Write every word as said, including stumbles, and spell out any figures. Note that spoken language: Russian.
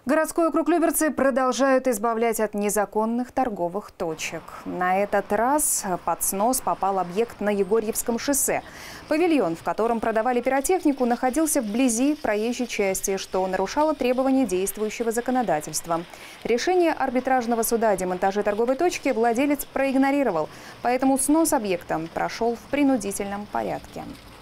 Городской округ Люберцы продолжают избавлять от незаконных торговых точек. На этот раз под снос попал объект на Егорьевском шоссе. Павильон, в котором продавали пиротехнику, находился вблизи проезжей части, что нарушало требования действующего законодательства. Решение арбитражного суда о демонтаже торговой точки владелец проигнорировал, поэтому снос объекта прошел в принудительном порядке.